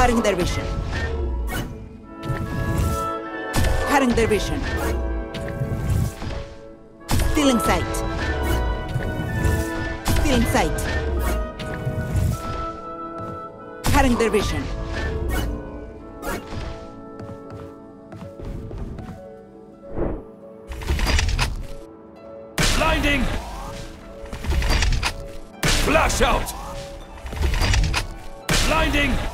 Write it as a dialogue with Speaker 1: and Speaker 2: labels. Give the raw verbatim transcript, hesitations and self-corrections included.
Speaker 1: Cutting their vision. Cutting their vision. Stealing sight. Stealing sight. Cutting their vision.
Speaker 2: Blinding! Flash out! Blinding!